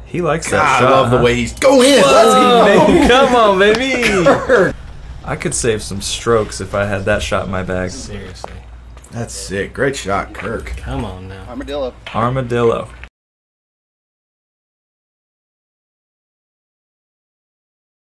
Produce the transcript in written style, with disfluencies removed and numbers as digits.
He likes that God, shot. I love the way he's go in. Come on, baby. I could save some strokes if I had that shot in my bag. Seriously. That's sick. Great shot, Kirk. Come on now. Armadillo. Armadillo.